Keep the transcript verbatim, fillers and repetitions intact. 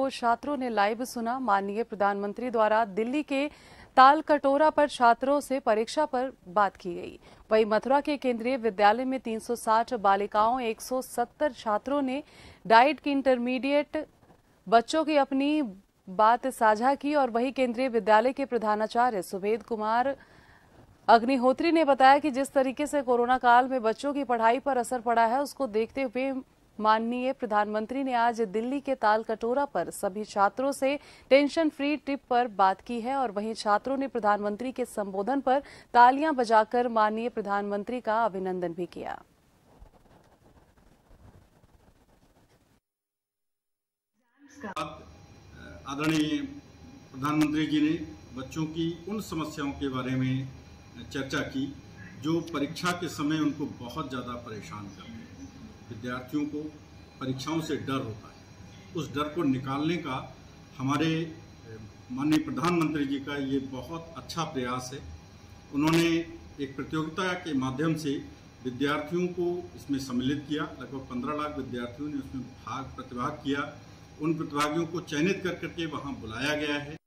छात्रों ने लाइव सुना। माननीय प्रधानमंत्री द्वारा दिल्ली के ताल कटोरा पर छात्रों से परीक्षा पर बात की गई। वहीं मथुरा के केंद्रीय विद्यालय में तीन सौ साठ बालिकाओं एक सौ सत्तर छात्रों ने डाइट की इंटरमीडिएट बच्चों की अपनी बात साझा की। और वहीं केंद्रीय विद्यालय के प्रधानाचार्य सुबेद कुमार अग्निहोत्री ने बताया कि जिस तरीके से कोरोना काल में बच्चों की पढ़ाई पर असर पड़ा है, उसको देखते हुए माननीय प्रधानमंत्री ने आज दिल्ली के ताल कटोरा पर सभी छात्रों से टेंशन फ्री ट्रिप पर बात की है। और वहीं छात्रों ने प्रधानमंत्री के संबोधन पर तालियां बजाकर माननीय प्रधानमंत्री का अभिनंदन भी किया। आदरणीय प्रधानमंत्री जी ने बच्चों की उन समस्याओं के बारे में चर्चा की जो परीक्षा के समय उनको बहुत ज़्यादा परेशान करते हैं। विद्यार्थियों को परीक्षाओं से डर होता है, उस डर को निकालने का हमारे माननीय प्रधानमंत्री जी का ये बहुत अच्छा प्रयास है। उन्होंने एक प्रतियोगिता के माध्यम से विद्यार्थियों को इसमें सम्मिलित किया। लगभग पंद्रह लाख विद्यार्थियों ने उसमें भाग प्रतिभाग किया। उन प्रतिभागियों को चयनित कर करके वहाँ बुलाया गया है।